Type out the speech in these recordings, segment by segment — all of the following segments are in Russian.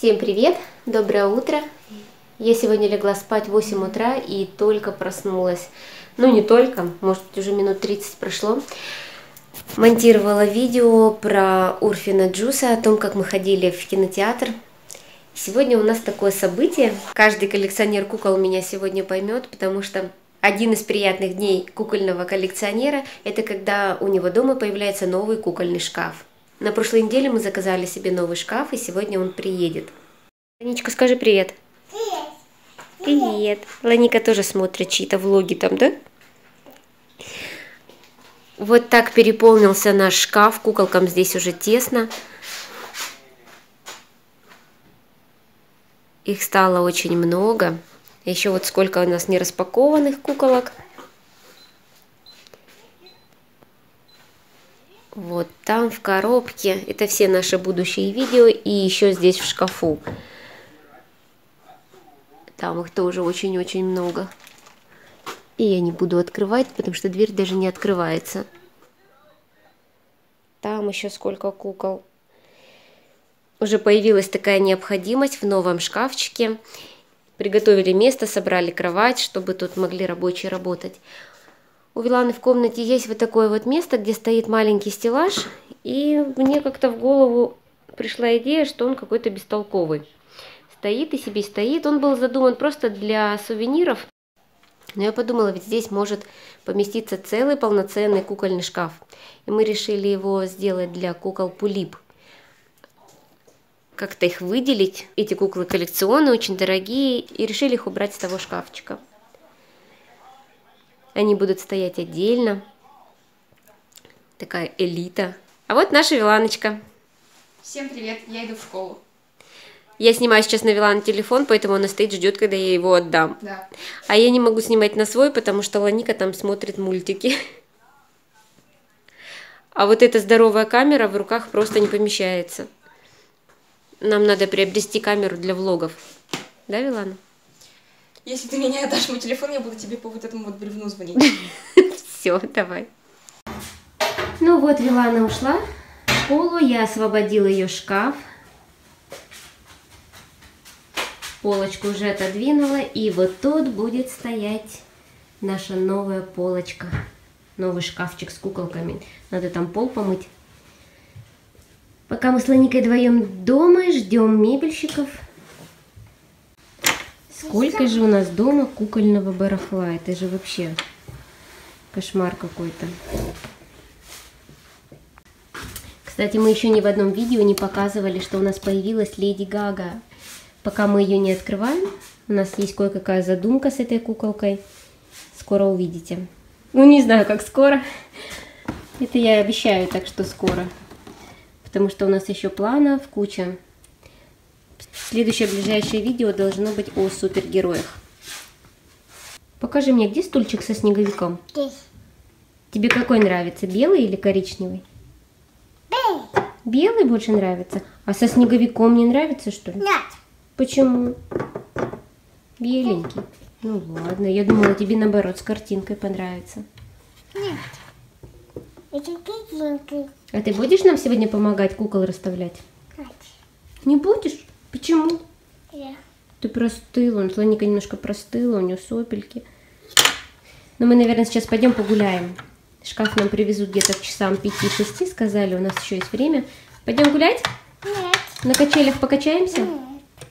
Всем привет! Доброе утро! Я сегодня легла спать в 8 утра и только проснулась. Ну не только, может быть уже минут 30 прошло. Монтировала видео про Урфина Джуса, о том, как мы ходили в кинотеатр. Сегодня у нас такое событие. Каждый коллекционер кукол меня сегодня поймет, потому что один из приятных дней кукольного коллекционера – это когда у него дома появляется новый кукольный шкаф. На прошлой неделе мы заказали себе новый шкаф, и сегодня он приедет. Ланичка, скажи привет. Привет. Привет. Ланика тоже смотрит чьи-то влоги там, да? Вот так переполнился наш шкаф. Куколкам здесь уже тесно. Их стало очень много. Еще вот сколько у нас нераспакованных куколок. Вот там в коробке. Это все наши будущие видео. И еще здесь в шкафу. Там их тоже очень-очень много. И я не буду открывать, потому что дверь даже не открывается. Там еще сколько кукол. Уже появилась такая необходимость в новом шкафчике. Приготовили место, собрали кровать, чтобы тут могли рабочие работать. У Виланы в комнате есть вот такое вот место, где стоит маленький стеллаж. И мне как-то в голову пришла идея, что он какой-то бестолковый. Стоит и себе стоит. Он был задуман просто для сувениров. Но я подумала, ведь здесь может поместиться целый полноценный кукольный шкаф. И мы решили его сделать для кукол Пулип. Как-то их выделить. Эти куклы коллекционные, очень дорогие. И решили их убрать с того шкафчика. Они будут стоять отдельно. Такая элита. А вот наша Виланочка. Всем привет, я иду в школу. Я снимаю сейчас на Вилан телефон, поэтому она стоит, ждет, когда я его отдам. Да. А я не могу снимать на свой, потому что Ланика там смотрит мультики. А вот эта здоровая камера в руках просто не помещается. Нам надо приобрести камеру для влогов. Да, Вилана? Если ты мне отдашь мой телефон, я буду тебе по вот этому вот бревну звонить. Все, давай. Ну вот, Вилана ушла в школу, я освободила ее шкаф. Полочку уже отодвинула, и вот тут будет стоять наша новая полочка. Новый шкафчик с куколками. Надо там пол помыть. Пока мы с Ланикой вдвоем дома, ждем мебельщиков. Сколько же у нас дома кукольного барахла. Это же вообще кошмар какой-то. Кстати, мы еще ни в одном видео не показывали, что у нас появилась Леди Гага. Пока мы ее не открываем, у нас есть кое-какая задумка с этой куколкой. Скоро увидите. Ну, не знаю, как скоро. Это я обещаю, так что скоро. Потому что у нас еще планов куча. Следующее ближайшее видео должно быть о супергероях. Покажи мне, где стульчик со снеговиком? Здесь. Тебе какой нравится, белый или коричневый? Белый. Белый больше нравится? А со снеговиком не нравится, что ли? Нет. Почему? Беленький. Ну ладно, я думала, тебе наоборот с картинкой понравится. Нет. Это картинки. А ты будешь нам сегодня помогать кукол расставлять? Нет. Не будешь? Почему? Я. Ты простыла, Слоника немножко простыла, у нее сопельки. Но мы, наверное, сейчас пойдем погуляем. Шкаф нам привезут где-то к часам 5-6, сказали, у нас еще есть время. Пойдем гулять? Нет. На качелях покачаемся? Нет.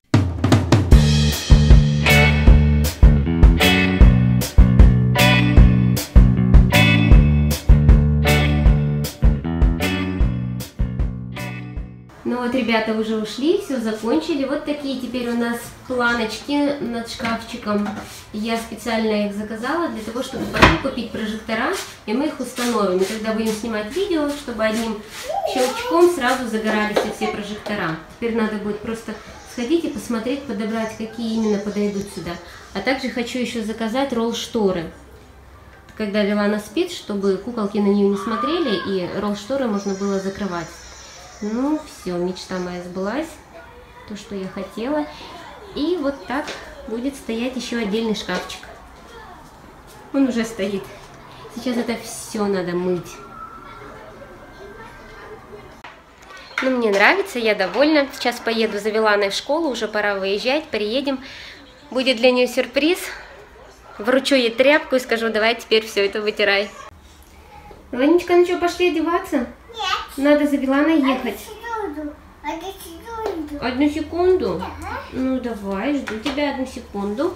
Ну вот, ребята уже ушли, все закончили. Вот такие теперь у нас планочки над шкафчиком. Я специально их заказала для того, чтобы потом купить прожектора, и мы их установим. И когда будем снимать видео, чтобы одним щелчком сразу загорались все прожектора. Теперь надо будет просто сходить и посмотреть, подобрать, какие именно подойдут сюда. А также хочу еще заказать ролл-шторы. Когда Вилана спит, чтобы куколки на нее не смотрели, и ролл-шторы можно было закрывать. Ну, все, мечта моя сбылась, то, что я хотела. И вот так будет стоять еще отдельный шкафчик. Он уже стоит. Сейчас это все надо мыть. Ну, мне нравится, я довольна. Сейчас поеду за Виланой в школу, уже пора выезжать, приедем. Будет для нее сюрприз. Вручу ей тряпку и скажу, давай теперь все это вытирай. Ванечка, ну что, пошли одеваться? Нет. Надо за Виланой ехать. Одну секунду. Одну секунду? Ага. Ну, давай, жду тебя одну секунду.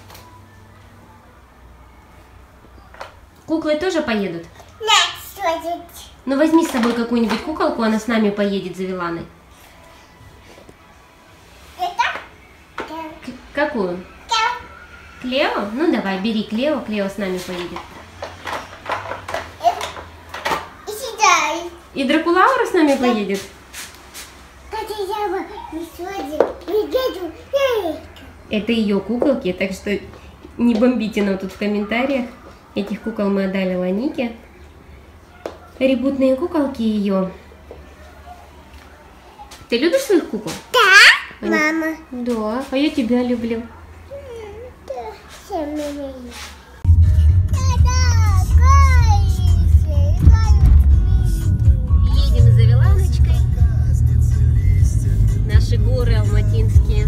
Куклы тоже поедут? Нет, Ну, возьми с собой какую-нибудь куколку, она с нами поедет за Виланой. это? Какую? Клео? Ну, давай, бери Клео, Клео с нами поедет. И сюда. И Дракулаура с нами поедет? Когда я выходим, Это ее куколки, так что не бомбите нам тут в комментариях. Этих кукол мы отдали Ланике. Ребутные куколки ее. Ты любишь своих кукол? Да, мама. Да, а я тебя люблю. Да, все меня. Едем за Виланочкой. Наши горы алматинские.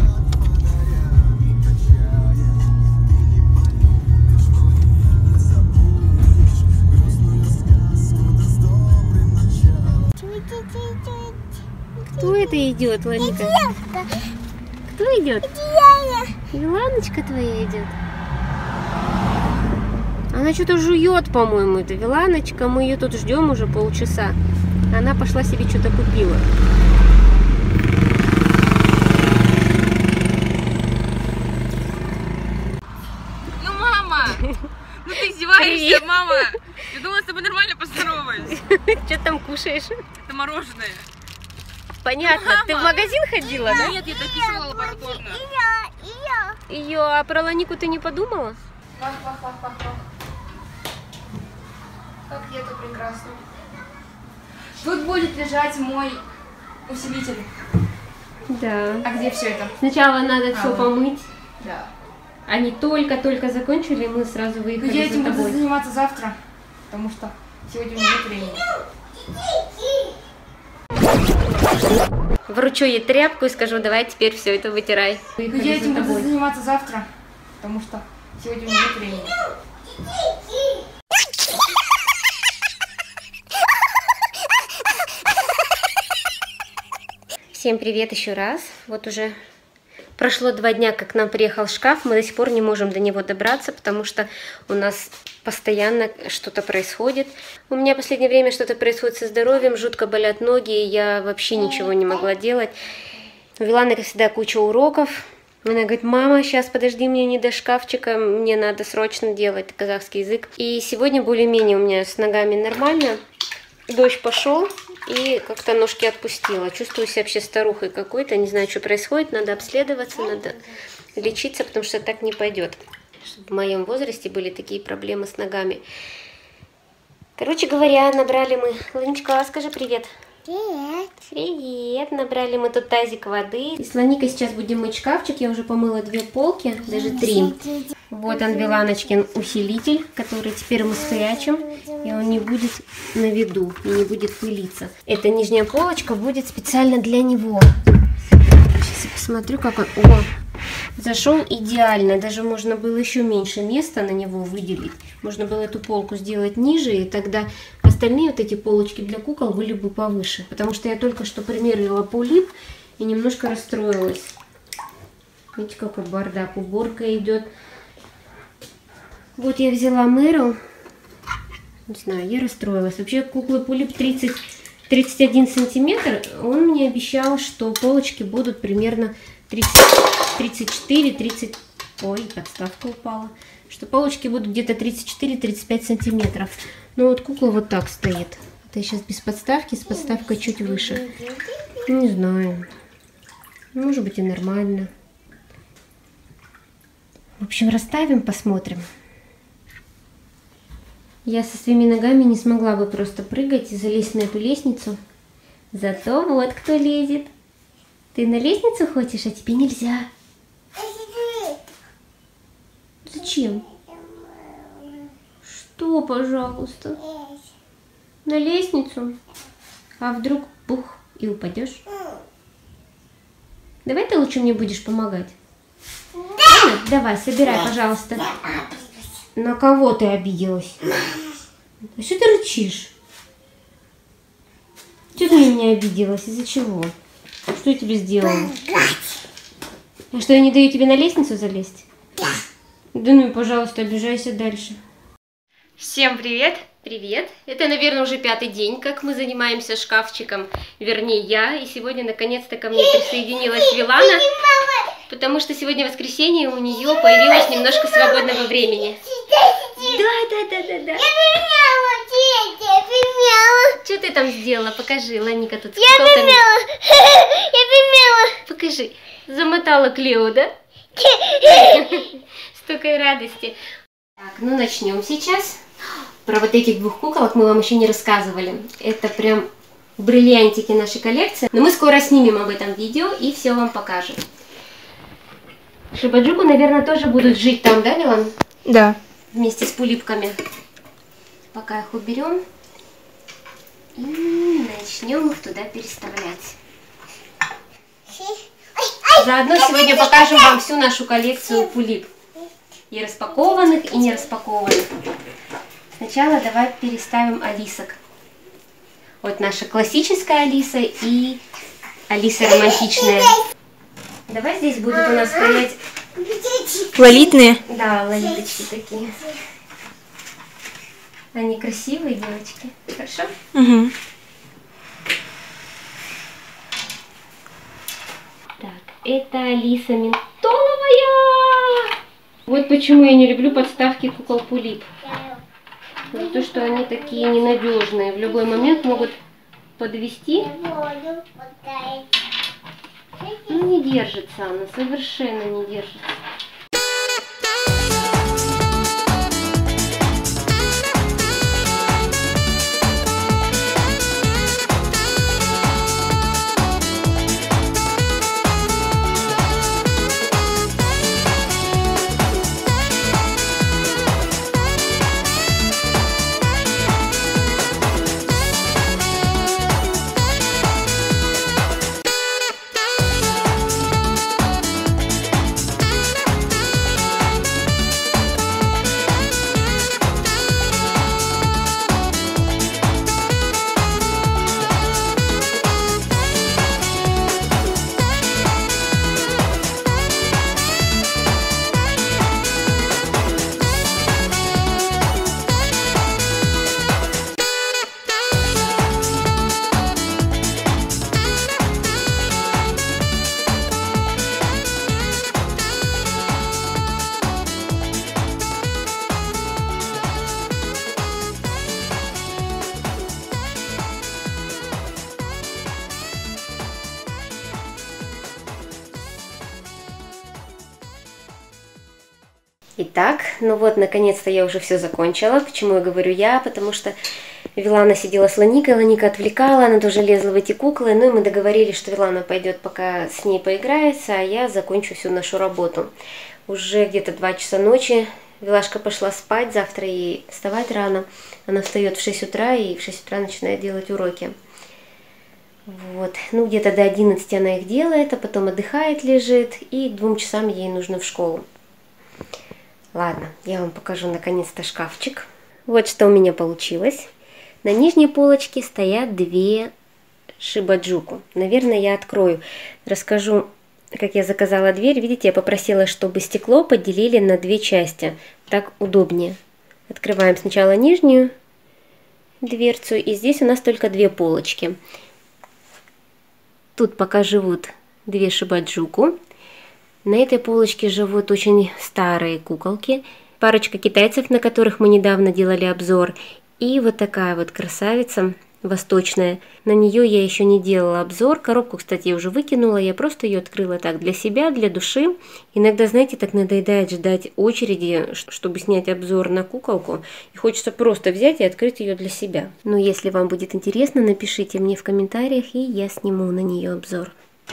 Кто это идет, Ланика? Кто идет? Виланочка твоя идет. Она что-то жует, по-моему, это Виланочка. Мы ее тут ждем уже полчаса. Она пошла себе что-то купила. Ну, мама! Ну ты издеваешься, мама! Я думала, с тобой нормально поздороваюсь. Что там кушаешь? Это мороженое. Понятно. Ты в магазин ходила, да? Нет, я дописывала лабораторно. Ее, а про Ланику ты не подумала? Вах. Как это прекрасно. Тут будет лежать мой усилитель. Да. А где все это? Сначала надо все вот. помыть. Да. Они только-только закончили, мы сразу Но выехали я этим за буду тобой. заниматься завтра, потому что сегодня у меня нет времени. Вручу ей тряпку и скажу, давай теперь все это вытирай. Но Выехали я за этим буду тобой. заниматься завтра, потому что сегодня у меня нет времени. Всем привет еще раз. Вот уже прошло 2 дня, как к нам приехал шкаф. Мы до сих пор не можем до него добраться, потому что у нас постоянно что-то происходит. У меня в последнее время что-то происходит со здоровьем, жутко болят ноги, и я вообще ничего не могла делать. У Виланы, как всегда, куча уроков. Она говорит, мама, сейчас подожди, мне не до шкафчика, мне надо срочно делать казахский язык. И сегодня более-менее у меня с ногами нормально. Дождь пошел, и как-то ножки отпустила. Чувствую себя вообще старухой какой-то, не знаю, что происходит, надо обследоваться, надо лечиться, потому что так не пойдет. Чтобы в моем возрасте были такие проблемы с ногами. Короче говоря, набрали мы... Ланечка, скажи привет. Привет. Привет, набрали мы тут тазик воды. И с Ланикой сейчас будем мыть шкафчик, я уже помыла 2 полки, даже 3. Вот он, Виланочкин усилитель, который теперь мы спрячем, и он не будет на виду, и не будет пылиться. Эта нижняя полочка будет специально для него. Сейчас я посмотрю, как он... О, зашел идеально, даже можно было еще меньше места на него выделить. Можно было эту полку сделать ниже, и тогда остальные вот эти полочки для кукол были бы повыше. Потому что я только что примерила Полип и немножко расстроилась. Видите, какой бардак, уборка идет. Вот я взяла Мэру. Не знаю, я расстроилась. Вообще куклы Полип 31 сантиметр. Он мне обещал, что полочки будут примерно 34-30... Ой, подставка упала. Что полочки будут где-то 34-35 сантиметров. Но вот кукла вот так стоит. Это сейчас без подставки, с подставкой чуть выше. Не знаю. Может быть и нормально. В общем, расставим, посмотрим. Я со своими ногами не смогла бы просто прыгать и залезть на эту лестницу. Зато вот кто лезет. Ты на лестницу хочешь, а тебе нельзя. Зачем? Что, пожалуйста? На лестницу? А вдруг бух и упадешь. Давай ты лучше мне будешь помогать. Да. Давай, собирай, пожалуйста. На кого ты обиделась? А что ты рычишь? Что ты на меня обиделась? Из-за чего? Что я тебе сделала? А что, я не даю тебе на лестницу залезть? Да ну и, пожалуйста, обижайся дальше. Всем привет! Привет! Это, наверное, уже 5-й день, как мы занимаемся шкафчиком. Вернее, я. И сегодня, наконец-то, ко мне присоединилась Вилана. Потому что сегодня воскресенье, и у нее появилось немножко свободного времени. Да. Что ты там сделала? Покажи, Ланика тут с куколками. Покажи. Замотала Клео, да? Столько радости. Так, ну начнем сейчас. Про вот этих двух куколок мы вам еще не рассказывали. Это прям бриллиантики нашей коллекции. Но мы скоро снимем об этом видео и все вам покажем. Шибаджуку, наверное, тоже будут жить там, да, Милан? Да. Вместе с пулипками. Пока их уберем. И начнем их туда переставлять. Заодно сегодня покажем вам всю нашу коллекцию пулип. И распакованных, и не распакованных. Сначала давай переставим Алисок. Вот наша классическая Алиса и Алиса романтичная. Давай здесь будут у нас стоять... Лолитные? Да, лолиточки такие. Они красивые, девочки. Хорошо? Угу. Так, это Алиса ментоловая. Вот почему я не люблю подставки кукол пулип. То, что они такие ненадежные. В любой момент могут подвести. Ну, не держится она, совершенно не держится. Итак, ну вот, наконец-то я уже все закончила. Почему я говорю я? Потому что Вилана сидела с Ланикой, Ланика отвлекала, она тоже лезла в эти куклы. Ну и мы договорились, что Вилана пойдет пока с ней поиграется, а я закончу всю нашу работу. Уже где-то 2 часа ночи. Вилашка пошла спать, завтра ей вставать рано. Она встает в 6 утра и в 6 утра начинает делать уроки. Вот, ну где-то до 11 она их делает, а потом отдыхает, лежит, и к 2 часам ей нужно в школу. Ладно, я вам покажу наконец-то шкафчик. Вот что у меня получилось. На нижней полочке стоят 2 шибаджуку. Наверное, я открою. Расскажу, как я заказала дверь. Видите, я попросила, чтобы стекло поделили на 2 части. Так удобнее. Открываем сначала нижнюю дверцу. И здесь у нас только 2 полочки. Тут пока живут 2 шибаджуку. На этой полочке живут очень старые куколки. Парочка китайцев, на которых мы недавно делали обзор. И вот такая вот красавица восточная. На нее я еще не делала обзор. Коробку, кстати, я уже выкинула. Я просто ее открыла так для себя, для души. Иногда, знаете, так надоедает ждать очереди, чтобы снять обзор на куколку. И хочется просто взять и открыть ее для себя. Но если вам будет интересно, напишите мне в комментариях, и я сниму на нее обзор.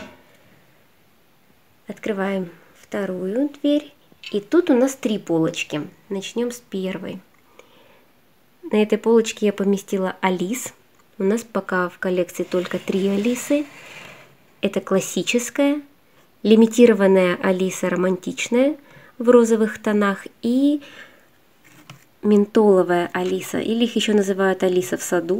Открываем вторую дверь. И тут у нас 3 полочки. Начнем с первой. На этой полочке я поместила Алис. У нас пока в коллекции только 3 Алисы. Это классическая, лимитированная Алиса романтичная в розовых тонах и ментоловая Алиса, или их еще называют Алиса в саду.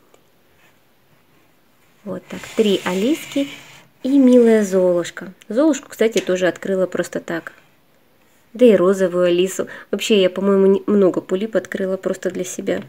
Вот так, 3 Алиски и милая Золушка. Золушку, кстати, тоже открыла просто так. Да и розовую Алису. Вообще, я, по-моему, много пулип открыла просто для себя.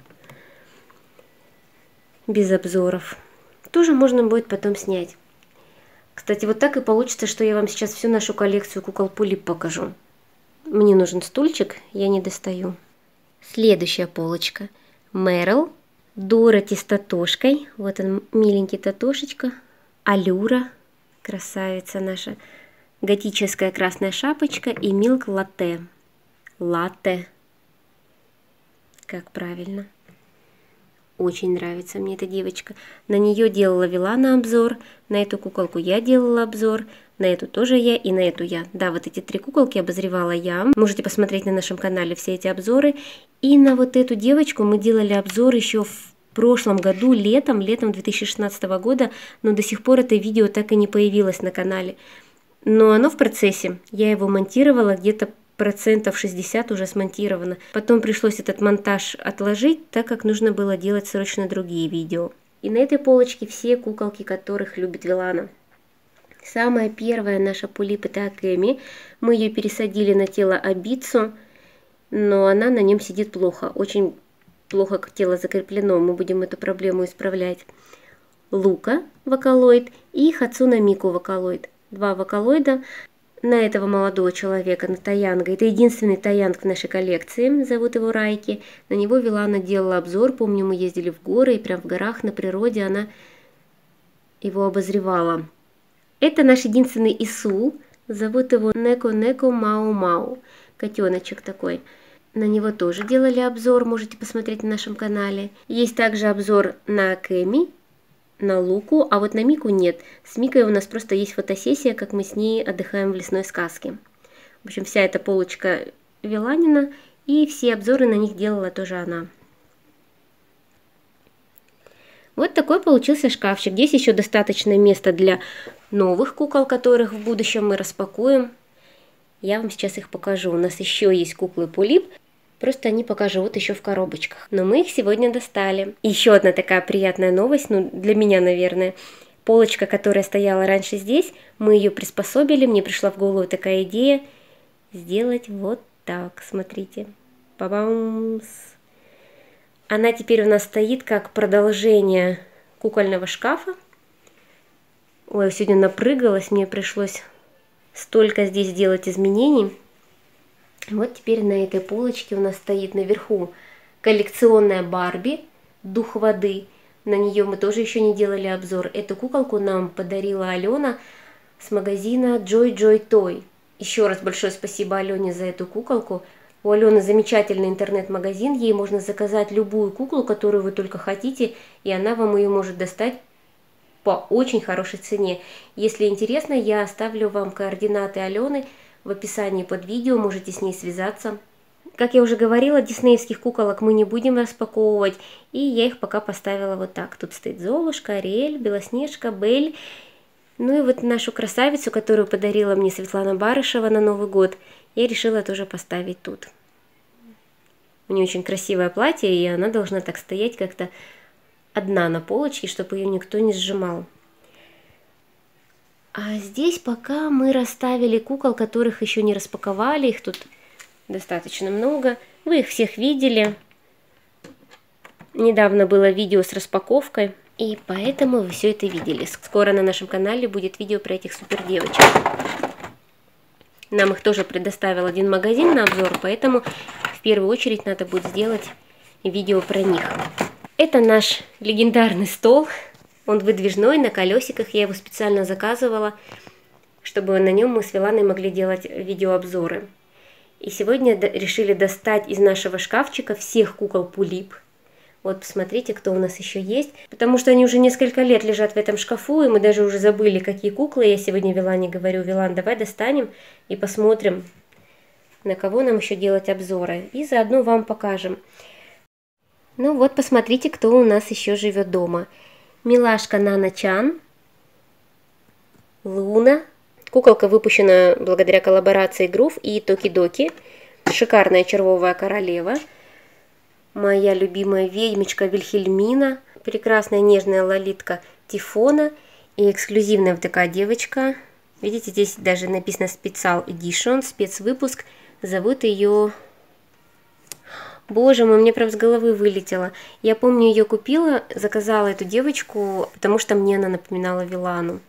Без обзоров. Тоже можно будет потом снять. Кстати, вот так и получится, что я вам сейчас всю нашу коллекцию кукол пулип покажу. Мне нужен стульчик, я не достаю. Следующая полочка. Мерл, Дороти с Татошкой. Вот он, миленький Татошечка. Алюра, красавица наша. Готическая красная шапочка и Милк Латте. Латте. Как правильно. Очень нравится мне эта девочка. На нее делала Вилана обзор. На эту куколку я делала обзор. На эту тоже я и на эту я. Да, вот эти 3 куколки обозревала я. Можете посмотреть на нашем канале все эти обзоры. И на вот эту девочку мы делали обзор еще в прошлом году, летом 2016 года. Но до сих пор это видео так и не появилось на канале. Но оно в процессе. Я его монтировала, где-то процентов 60 уже смонтировано. Потом пришлось этот монтаж отложить, так как нужно было делать срочно другие видео. И на этой полочке все куколки, которых любит Вилана. Самая первая наша пулип — это Акеми. Мы ее пересадили на тело Абицу, но она на нем сидит плохо. Очень плохо тело закреплено. Мы будем эту проблему исправлять. Лука вокалоид и Хацуна Мику вокалоид. 2 вокалоида. На этого молодого человека, на Таянга. Это единственный Таянг в нашей коллекции. Зовут его Райки. На него Вилана делала обзор. Помню, мы ездили в горы, и прям в горах на природе она его обозревала. Это наш единственный Исул. Зовут его Неко-Неко Мау-Мау. Котеночек такой. На него тоже делали обзор. Можете посмотреть на нашем канале. Есть также обзор на Акеми, на Луку, а вот на Мику нет. С Микой у нас просто есть фотосессия, как мы с ней отдыхаем в лесной сказке. В общем, вся эта полочка Виланина, и все обзоры на них делала тоже она. Вот такой получился шкафчик. Здесь еще достаточно места для новых кукол, которых в будущем мы распакуем. Я вам сейчас их покажу. У нас еще есть куклы пулип. Просто они пока живут еще в коробочках. Но мы их сегодня достали. Еще одна такая приятная новость, ну для меня, наверное. Полочка, которая стояла раньше здесь, мы ее приспособили. Мне пришла в голову такая идея сделать вот так. Смотрите. Ба-бамс. Она теперь у нас стоит как продолжение кукольного шкафа. Ой, сегодня напрыгалась, мне пришлось столько здесь сделать изменений. Вот теперь на этой полочке у нас стоит наверху коллекционная Барби, дух воды. На нее мы тоже еще не делали обзор. Эту куколку нам подарила Алена с магазина Joy Joy Toy. Еще раз большое спасибо Алене за эту куколку. У Алены замечательный интернет-магазин. Ей можно заказать любую куклу, которую вы только хотите, и она вам ее может достать по очень хорошей цене. Если интересно, я оставлю вам координаты Алены в описании под видео, можете с ней связаться. Как я уже говорила, диснеевских куколок мы не будем распаковывать, и я их пока поставила вот так. Тут стоит Золушка, Ариэль, Белоснежка, Бель. Ну и вот нашу красавицу, которую подарила мне Светлана Барышева на Новый год, я решила тоже поставить тут. У нее очень красивое платье, и она должна так стоять как-то одна на полочке, чтобы ее никто не сжимал. А здесь пока мы расставили кукол, которых еще не распаковали. Их тут достаточно много. Вы их всех видели. Недавно было видео с распаковкой. И поэтому вы все это видели. Скоро на нашем канале будет видео про этих супер девочек. Нам их тоже предоставил один магазин на обзор. Поэтому в первую очередь надо будет сделать видео про них. Это наш легендарный стол. Он выдвижной, на колесиках, я его специально заказывала, чтобы на нем мы с Виланой могли делать видеообзоры. И сегодня решили достать из нашего шкафчика всех кукол пулип. Вот посмотрите, кто у нас еще есть. Потому что они уже несколько лет лежат в этом шкафу, и мы даже уже забыли, какие куклы. Я сегодня Вилане говорю: Вилан, давай достанем и посмотрим, на кого нам еще делать обзоры. И заодно вам покажем. Ну вот, посмотрите, кто у нас еще живет дома. Милашка Нана-чан, Луна. Куколка выпущена благодаря коллаборации Грув и Токи-Доки. Шикарная червовая королева. Моя любимая ведьмочка Вильхельмина. Прекрасная нежная лолитка Тифона. И эксклюзивная вот такая девочка. Видите, здесь даже написано Special Edition, спецвыпуск. Зовут ее... Боже мой, мне прям с головы вылетело. Я помню, ее купила, заказала эту девочку, потому что мне она напоминала Вилану.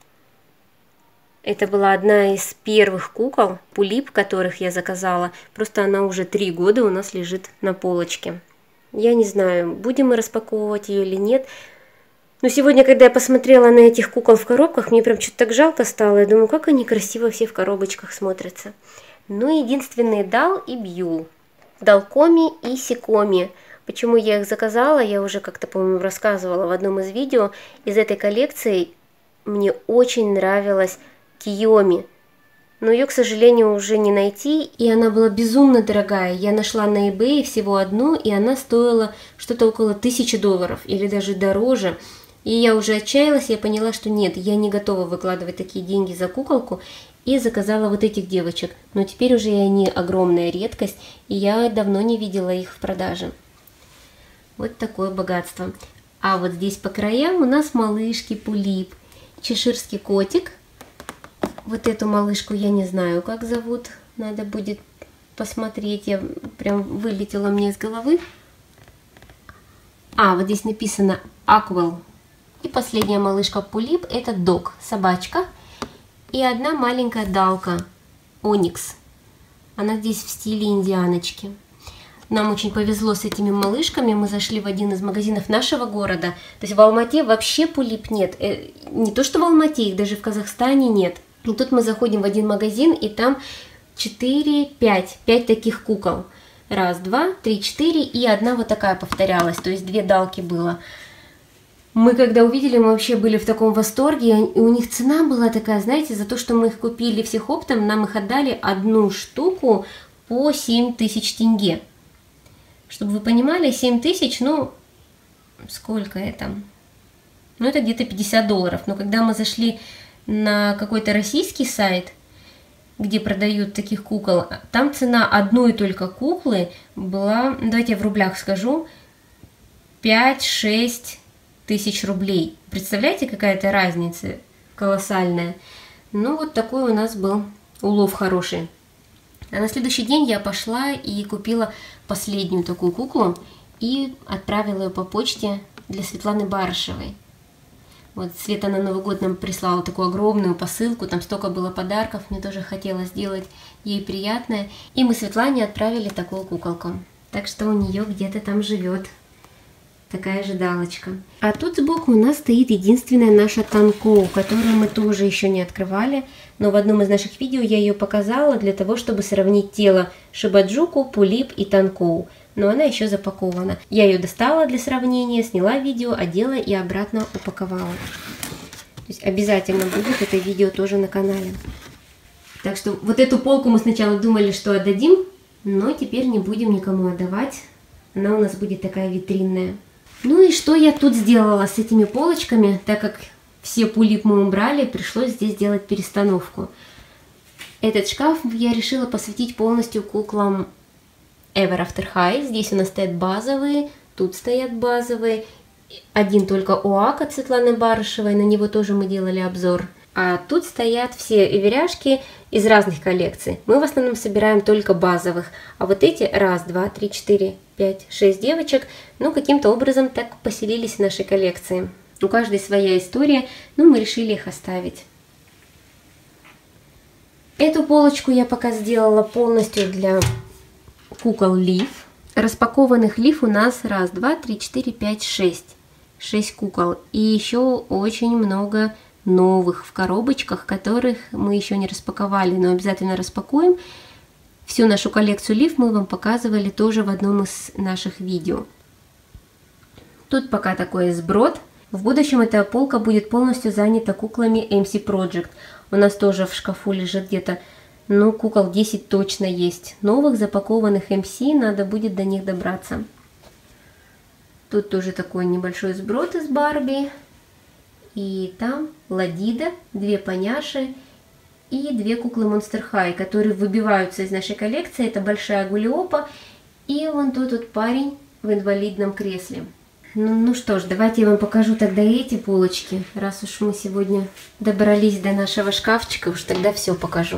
Это была одна из первых кукол, Пулип, которых я заказала. Просто она уже 3 года у нас лежит на полочке. Я не знаю, будем мы распаковывать ее или нет. Но сегодня, когда я посмотрела на этих кукол в коробках, мне прям что-то так жалко стало. Я думаю, как они красиво все в коробочках смотрятся. Ну, единственные Дал и Бью. Далкоми и Сикоми. Почему я их заказала, я уже как-то, по-моему, рассказывала в одном из видео. Из этой коллекции мне очень нравилась Киоми. Но ее, к сожалению, уже не найти. И она была безумно дорогая. Я нашла на eBay всего одну, и она стоила что-то около $1000 или даже дороже. И я уже отчаялась, я поняла, что нет, я не готова выкладывать такие деньги за куколку. И заказала вот этих девочек. Но теперь уже они огромная редкость, и я давно не видела их в продаже. Вот такое богатство. А вот здесь по краям у нас малышки Пулип. Чеширский котик. Вот эту малышку я не знаю, как зовут. Надо будет посмотреть. Я прям вылетела мне из головы. А, вот здесь написано Аквел. И последняя малышка Пулип — это Дог, собачка. И одна маленькая Далка, Оникс. Она здесь в стиле индианочки. Нам очень повезло с этими малышками. Мы зашли в один из магазинов нашего города. То есть в Алмате вообще Пулип нет. Не то что в Алмате, их даже в Казахстане нет. И тут мы заходим в один магазин, и там 5 таких кукол. 1, 2, 3, 4, и одна вот такая повторялась. То есть 2 Далки было. Мы когда увидели, мы вообще были в таком восторге, и у них цена была такая, знаете, за то, что мы их купили всех оптом, нам их отдали одну штуку по 7000 тенге. Чтобы вы понимали, 7000, ну, сколько это? Ну, это где-то $50. Но когда мы зашли на какой-то российский сайт, где продают таких кукол, там цена одной только куклы была, давайте я в рублях скажу, 5-6 тысяч рублей. Представляете, какая-то разница колоссальная. Ну, вот такой у нас был улов хороший. А на следующий день я пошла и купила последнюю такую куклу и отправила ее по почте для Светланы Барышевой. Вот Света на Новый год нам прислала такую огромную посылку, там столько было подарков, мне тоже хотелось сделать ей приятное. И мы Светлане отправили такую куколку. Так что у нее где-то там живет такая же Далочка. А тут сбоку у нас стоит единственная наша Танкоу, которую мы тоже еще не открывали. Но в одном из наших видео я ее показала для того, чтобы сравнить тело Шибаджуку, Пулип и Танкоу. Но она еще запакована. Я ее достала для сравнения, сняла видео, одела и обратно упаковала. То есть обязательно будет это видео тоже на канале. Так что вот эту полку мы сначала думали, что отдадим, но теперь не будем никому отдавать. Она у нас будет такая витринная. Ну и что я тут сделала с этими полочками, так как все Пулип мы убрали, пришлось здесь делать перестановку. Этот шкаф я решила посвятить полностью куклам Ever After High. Здесь у нас стоят базовые, тут стоят базовые. Один только ОАК от Светланы Барышевой, на него тоже мы делали обзор. А тут стоят все эверяшки из разных коллекций. Мы в основном собираем только базовых. А вот эти 1, 2, 3, 4, 5, 6 девочек, ну, каким-то образом так поселились в нашей коллекции. У каждой своя история, но мы решили их оставить. Эту полочку я пока сделала полностью для кукол Лив. Распакованных Лив у нас 1, 2, 3, 4, 5, 6. 6 кукол. И еще очень много новых в коробочках, которых мы еще не распаковали, но обязательно распакуем. Всю нашу коллекцию Лив мы вам показывали тоже в одном из наших видео. Тут пока такой сброд. В будущем эта полка будет полностью занята куклами MC Project. У нас тоже в шкафу лежит где-то, ну, кукол 10 точно есть. Новых запакованных MC, надо будет до них добраться. Тут тоже такой небольшой сброд из Барби. И там Ладида, 2 поняши и 2 куклы Monster High, которые выбиваются из нашей коллекции. Это большая Гулиопа и вон тот парень в инвалидном кресле. Ну что ж, давайте я вам покажу тогда эти полочки. Раз уж мы сегодня добрались до нашего шкафчика, уж тогда все покажу.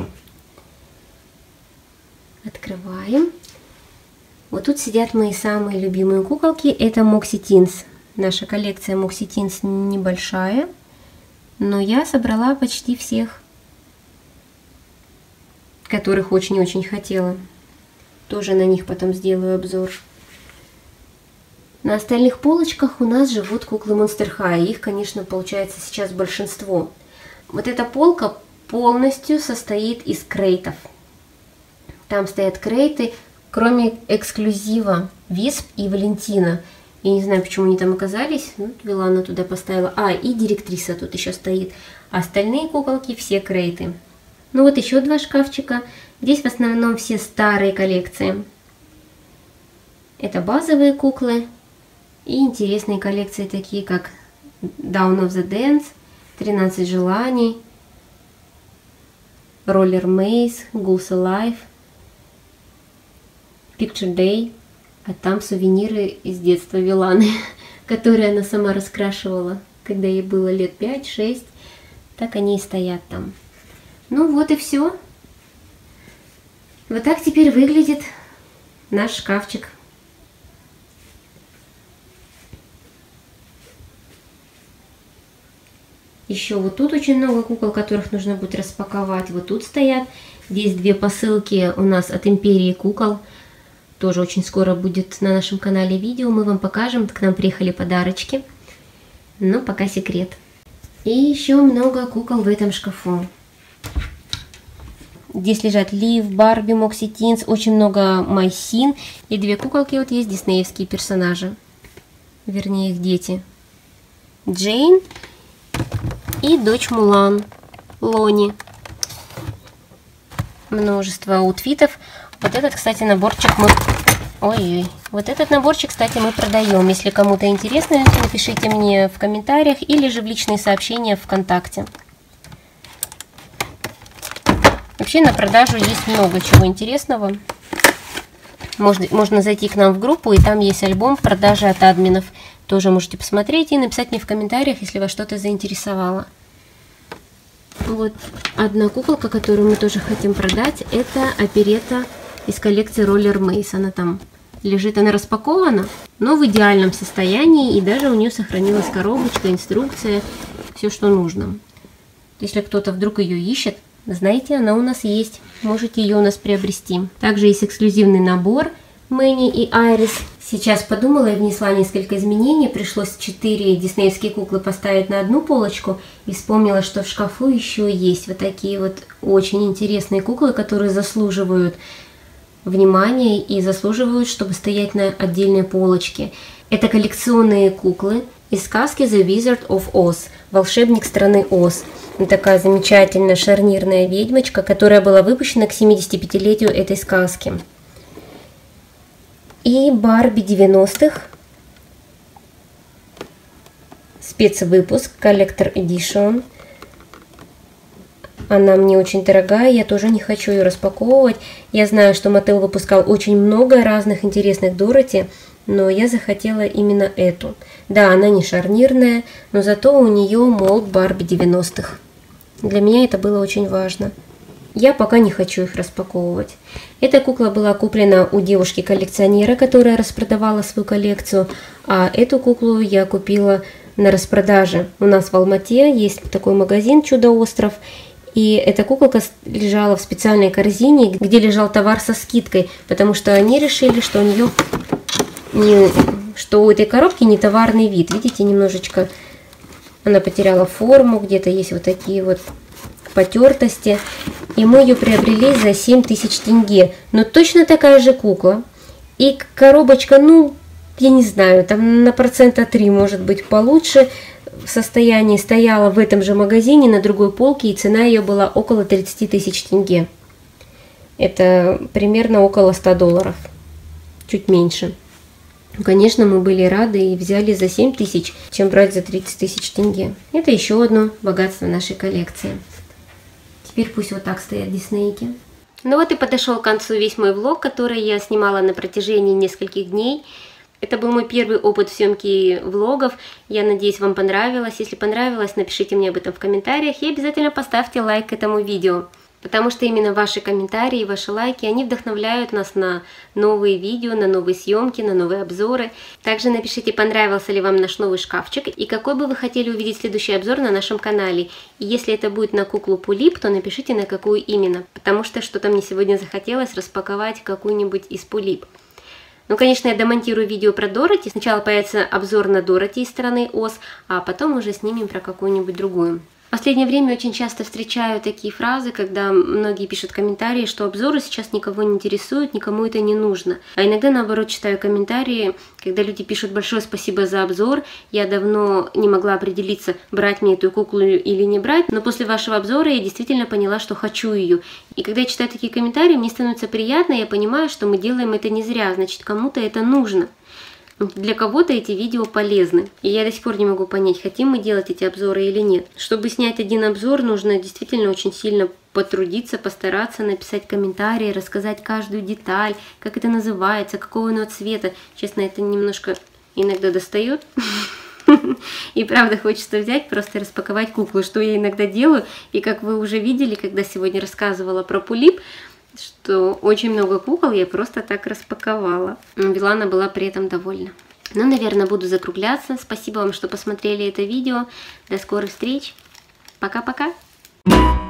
Открываем. Вот тут сидят мои самые любимые куколки. Это Moxie Teens. Наша коллекция Moxie Teens небольшая, но я собрала почти всех, которых очень-очень хотела. Тоже на них потом сделаю обзор. На остальных полочках у нас живут куклы Monster High. Их, конечно, получается сейчас большинство. Вот эта полка полностью состоит из крейтов. Там стоят крейты, кроме эксклюзива Висп и Валентина. Я не знаю, почему они там оказались. Ну, Вилана туда поставила. А, и директриса тут еще стоит. А остальные куколки все крейты. Ну вот еще 2 шкафчика. Здесь в основном все старые коллекции. Это базовые куклы. И интересные коллекции, такие как Dawn of the Dance, 13 желаний, Roller Maze, Ghouls Alive, Picture Day. А там сувениры из детства Виланы, которые она сама раскрашивала, когда ей было лет 5-6. Так они и стоят там. Ну вот и все. Вот так теперь выглядит наш шкафчик. Еще вот тут очень много кукол, которых нужно будет распаковать. Вот тут стоят. Здесь 2 посылки у нас от Империи кукол. Тоже очень скоро будет на нашем канале видео. Мы вам покажем. К нам приехали подарочки. Но пока секрет. И еще много кукол в этом шкафу. Здесь лежат Лив, Барби, Moxie Teens. Очень много Майсин. И 2 куколки вот есть диснеевские персонажи. Вернее, их дети. Джейн и дочь Мулан, Лони. Множество аутфитов. Вот этот, кстати, наборчик мы... Ой-ой. Вот этот наборчик, кстати, мы продаем. Если кому-то интересно, напишите мне в комментариях или же в личные сообщения в ВКонтакте. Вообще на продажу есть много чего интересного. Можно зайти к нам в группу, и там есть альбом продажи от админов. Тоже можете посмотреть и написать мне в комментариях, если вас что-то заинтересовало. Вот одна куколка, которую мы тоже хотим продать, это оперетта из коллекции Roller Maze. Она там лежит, она распакована, но в идеальном состоянии, и даже у нее сохранилась коробочка, инструкция, все, что нужно. Если кто-то вдруг ее ищет, знаете, она у нас есть, можете ее у нас приобрести. Также есть эксклюзивный набор Мэнни и Айрис. Сейчас подумала и внесла несколько изменений. Пришлось 4 диснеевские куклы поставить на одну полочку. И вспомнила, что в шкафу еще есть вот такие вот очень интересные куклы, которые заслуживают внимания и заслуживают, чтобы стоять на отдельной полочке. Это коллекционные куклы из сказки The Wizard of Oz, волшебник страны Оз. Такая замечательная шарнирная ведьмочка, которая была выпущена к 75-летию этой сказки. И Барби 90-х. Спецвыпуск, Collector Edition. Она мне очень дорогая, я тоже не хочу ее распаковывать. Я знаю, что Mattel выпускал очень много разных интересных Дороти, но я захотела именно эту. Да, она не шарнирная, но зато у нее молд Барби 90-х. Для меня это было очень важно. Я пока не хочу их распаковывать. Эта кукла была куплена у девушки-коллекционера, которая распродавала свою коллекцию, а эту куклу я купила на распродаже. У нас в Алмате есть такой магазин «Чудо-остров», и эта куколка лежала в специальной корзине, где лежал товар со скидкой, потому что они решили, что у этой коробки не товарный вид. Видите, немножечко она потеряла форму, где-то есть вот такие вот потертости. И мы ее приобрели за 7000 тенге. Но точно такая же кукла. И коробочка, ну, я не знаю, там на 3% может быть получше в состоянии, стояла в этом же магазине на другой полке, и цена ее была около 30 тысяч тенге. Это примерно около $100, чуть меньше. Конечно, мы были рады и взяли за 7 тысяч, чем брать за 30 тысяч тенге. Это еще одно богатство нашей коллекции. Теперь пусть вот так стоят диснейки. Ну вот и подошел к концу весь мой влог, который я снимала на протяжении нескольких дней. Это был мой первый опыт съемки влогов. Я надеюсь, вам понравилось. Если понравилось, напишите мне об этом в комментариях и обязательно поставьте лайк к этому видео. Потому что именно ваши комментарии, ваши лайки, они вдохновляют нас на новые видео, на новые съемки, на новые обзоры. Также напишите, понравился ли вам наш новый шкафчик и какой бы вы хотели увидеть следующий обзор на нашем канале. И если это будет на куклу Пулип, то напишите, на какую именно. Потому что что-то мне сегодня захотелось распаковать какую-нибудь из Пулип. Ну, конечно, я домонтирую видео про Дороти. Сначала появится обзор на Дороти из страны Оз, а потом уже снимем про какую-нибудь другую. В последнее время очень часто встречаю такие фразы, когда многие пишут комментарии, что обзоры сейчас никого не интересуют, никому это не нужно. А иногда, наоборот, читаю комментарии, когда люди пишут «большое спасибо за обзор, я давно не могла определиться, брать мне эту куклу или не брать, но после вашего обзора я действительно поняла, что хочу ее». И когда я читаю такие комментарии, мне становится приятно, я понимаю, что мы делаем это не зря, значит, кому-то это нужно. Для кого-то эти видео полезны. И я до сих пор не могу понять, хотим мы делать эти обзоры или нет. Чтобы снять один обзор, нужно действительно очень сильно потрудиться, постараться, написать комментарии, рассказать каждую деталь, как это называется, какого оно цвета. Честно, это немножко иногда достает. И правда хочется взять, просто распаковать куклу, что я иногда делаю. И как вы уже видели, когда сегодня рассказывала про Пулип, что очень много кукол я просто так распаковала. Милана была при этом довольна. Ну, наверное, буду закругляться. Спасибо вам, что посмотрели это видео. До скорых встреч. Пока-пока.